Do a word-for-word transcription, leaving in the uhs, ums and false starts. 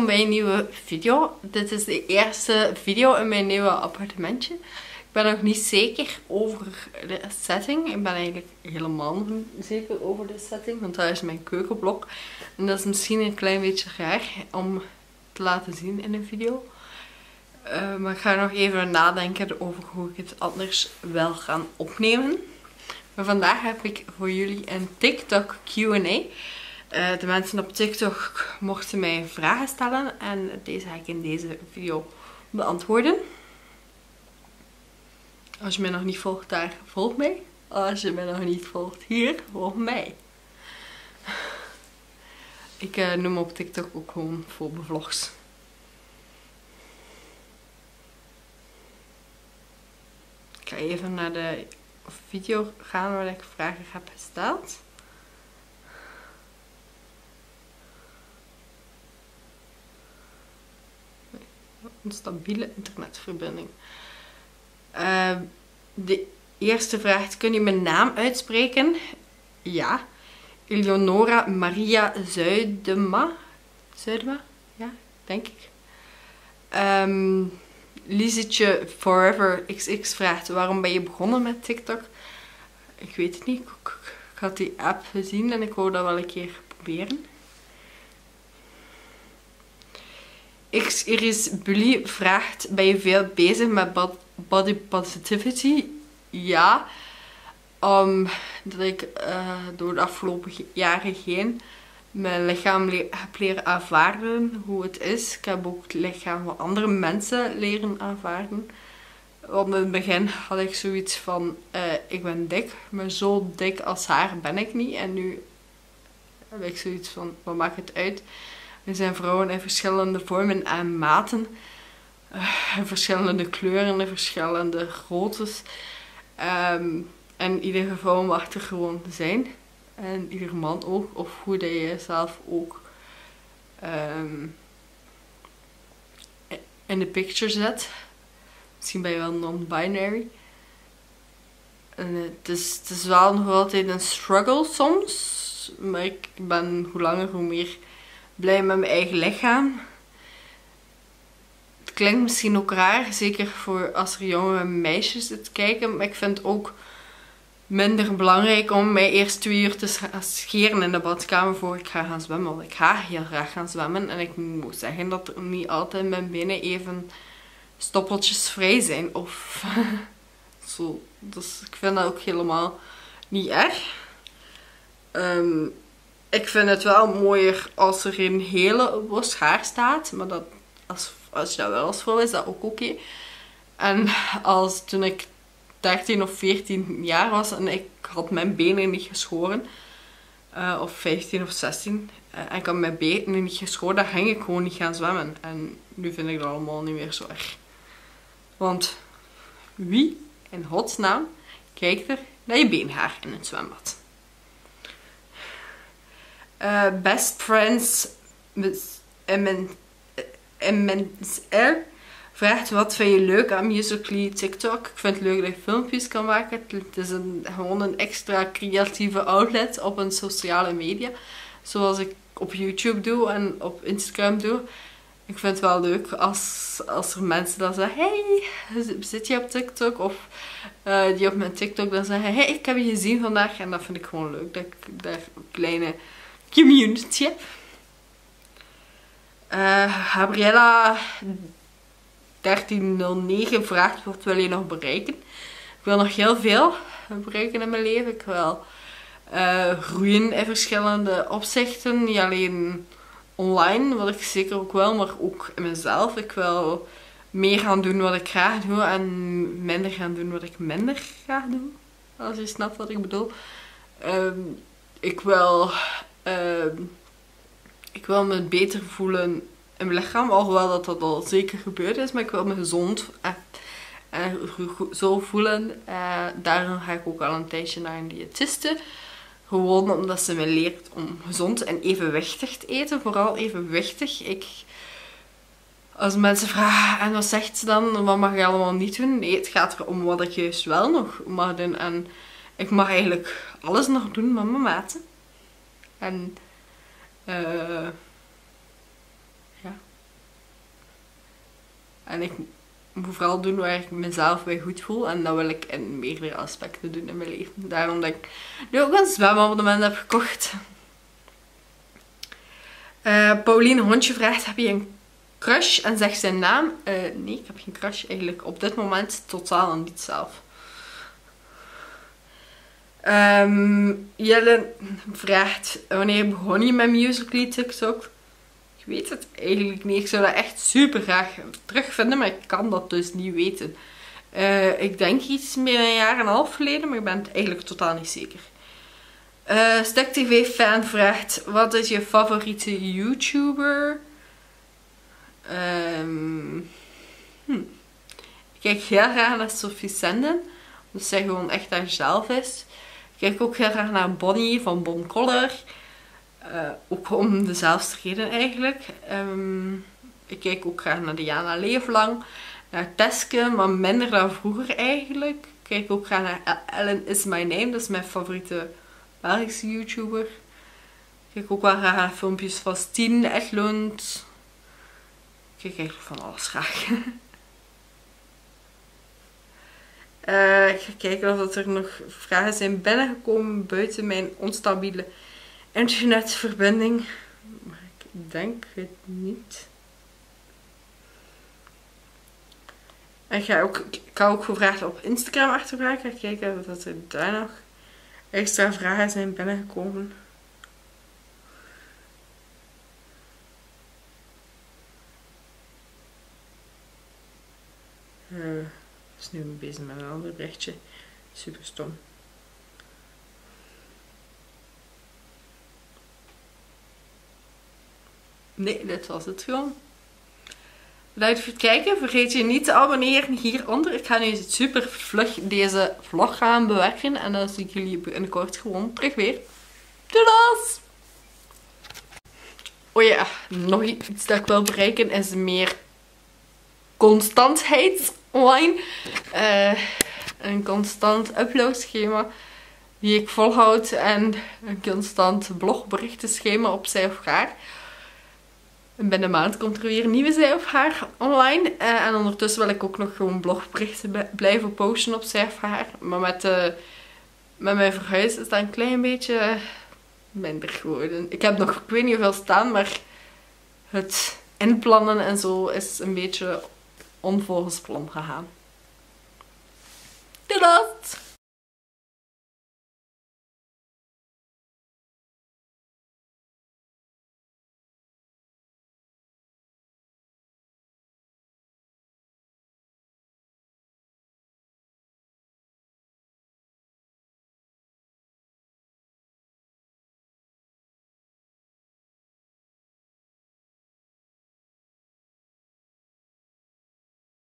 welkom bij een nieuwe video. Dit is de eerste video in mijn nieuwe appartementje. Ik ben nog niet zeker over de setting. Ik ben eigenlijk helemaal niet zeker over de setting, want dat is mijn keukenblok. En dat is misschien een klein beetje raar om te laten zien in een video. Uh, maar ik ga nog even nadenken over hoe ik het anders wel ga opnemen. Maar vandaag heb ik voor jullie een TikTok Q en A. Uh, de mensen op TikTok mochten mij vragen stellen en deze ga ik in deze video beantwoorden. Als je mij nog niet volgt daar, volg mij. Als je mij nog niet volgt hier, volg mij. Ik uh, noem op TikTok ook gewoon Phobe Vlogs. Ik ga even naar de video gaan waar ik vragen heb gesteld. Een stabiele internetverbinding. Uh, de eerste vraag: kun je mijn naam uitspreken? Ja. Eleonora Maria Zuidema. Zuidema? Ja, denk ik. Um, Liesetje Forever X X vraagt: waarom ben je begonnen met TikTok? Ik weet het niet. Ik, ik, ik had die app gezien en ik wou dat wel een keer proberen. X Iris Bully vraagt: ben je veel bezig met body positivity? Ja. Um, dat ik uh, door de afgelopen jaren heen mijn lichaam le heb leren aanvaarden hoe het is. Ik heb ook het lichaam van andere mensen leren aanvaarden. Want in het begin had ik zoiets van, uh, ik ben dik, maar zo dik als haar ben ik niet. En nu heb ik zoiets van, wat maakt het uit? Er zijn vrouwen in verschillende vormen en maten. Uh, in verschillende kleuren, in verschillende groottes. Um, en iedere vrouw mag er gewoon zijn. En ieder man ook. Of hoe dat je jezelf ook um, in de picture zet. Misschien ben je wel non-binary. En het is, het is wel nog altijd een struggle soms. Maar ik ben hoe langer hoe meer blij met mijn eigen lichaam. Het klinkt misschien ook raar. Zeker voor als er jonge meisjes het kijken. Maar ik vind het ook minder belangrijk om mij eerst twee uur te scheren in de badkamer voor ik ga gaan zwemmen. Want ik ga heel graag gaan zwemmen. En ik moet zeggen dat er niet altijd mijn benen even stoppeltjes vrij zijn. Of zo. Dus ik vind dat ook helemaal niet erg. Um, ik vind het wel mooier als er een hele bos haar staat. Maar dat, als, als je dat wel als vrouw is, dat ook oké. Okay. En als toen ik dertien of veertien jaar was en ik had mijn benen niet geschoren. Uh, of vijftien of zestien. Uh, en ik had mijn benen niet geschoren. Dan ging ik gewoon niet gaan zwemmen. En nu vind ik dat allemaal niet meer zo erg. Want wie in godsnaam kijkt er naar je beenhaar in het zwembad? Uh, best friends M N R vraagt: wat vind je leuk aan Musical.ly TikTok? Ik vind het leuk dat je filmpjes kan maken. Het is een, gewoon een extra creatieve outlet op een sociale media. Zoals ik op YouTube doe en op Instagram doe. Ik vind het wel leuk als, als er mensen dan zeggen: hey, zit je op TikTok? Of uh, die op mijn TikTok dan zeggen: hey, ik heb je gezien vandaag. En dat vind ik gewoon leuk. Dat ik daar een kleine community heb. Uh, Gabriella dertien nul negen vraagt: wat wil je nog bereiken? Ik wil nog heel veel bereiken in mijn leven. Ik wil uh, groeien in verschillende opzichten. Niet alleen online, wat ik zeker ook wel, maar ook in mezelf. Ik wil meer gaan doen wat ik graag doe en minder gaan doen wat ik minder graag doe. Als je snapt wat ik bedoel. Um, ik wil... Uh, ik wil me beter voelen in mijn lichaam, alhoewel dat dat al zeker gebeurd is, maar ik wil me gezond en, en zo voelen. Uh, daarom ga ik ook al een tijdje naar een diëtiste. Gewoon omdat ze me leert om gezond en evenwichtig te eten. Vooral evenwichtig. Ik, als mensen vragen: en wat zegt ze dan? Wat mag je allemaal niet doen? Nee, het gaat erom wat ik juist wel nog mag doen. En ik mag eigenlijk alles nog doen met mijn maten. En uh, ja, En ik moet vooral doen waar ik mezelf bij goed voel. En dat wil ik in meerdere aspecten doen in mijn leven. Daarom dat ik nu ook een zwemabonnement heb gekocht. Uh, Pauline Hondje vraagt, heb je een crush? En zegt zijn naam. Uh, nee, ik heb geen crush eigenlijk. Op dit moment totaal niet zelf. Um, Jelle vraagt, wanneer begon je met Musical.ly TikTok? Ik weet het eigenlijk niet. Ik zou dat echt super graag terugvinden, maar ik kan dat dus niet weten. Uh, ik denk iets meer dan een jaar en een half geleden, maar ik ben het eigenlijk totaal niet zeker. Uh, Stek T V-fan vraagt, wat is je favoriete YouTuber? Um, hm. Ik kijk heel graag naar Sophie Senden, omdat zij gewoon echt haarzelf is. Ik kijk ook heel graag naar Bonnie van Bon Color. Uh, ook om dezelfde reden eigenlijk. Um, ik kijk ook graag naar Diana Leeflang. Naar Teske, maar minder dan vroeger eigenlijk. Ik kijk ook graag naar Ellen Is My Name. Dat is mijn favoriete Belgische YouTuber. Ik kijk ook wel graag naar filmpjes van Stien Edlund. Ik kijk eigenlijk van alles graag. Uh, ik ga kijken of er nog vragen zijn binnengekomen buiten mijn onstabiele internetverbinding. Maar ik denk het niet. En ik ga ook, ik ga ook gevraagd op Instagram achtervragen. Ik ga kijken of er daar nog extra vragen zijn binnengekomen. Uh, ik is nu bezig met een ander berichtje. Super stom. Nee, dit was het gewoon. Bedankt voor het kijken. Vergeet je niet te abonneren hieronder. Ik ga nu super vlug deze vlog gaan bewerken. En dan zie ik jullie binnenkort gewoon terug weer. Doei! Oh ja, nog iets dat ik wil bereiken is meer constantheid online. Uh, een constant uploadschema die ik volhoud. En een constant blogberichtenschema op Zij of Haar. En binnen een maand komt er weer een nieuwe Zij of Haar online. Uh, en ondertussen wil ik ook nog gewoon blogberichten blijven posten op Zij of Haar. Maar met, uh, met mijn verhuis is dat een klein beetje minder geworden. Ik heb nog, ik weet niet hoeveel staan, maar het inplannen en zo is een beetje onvolgens plan gegaan. Doei!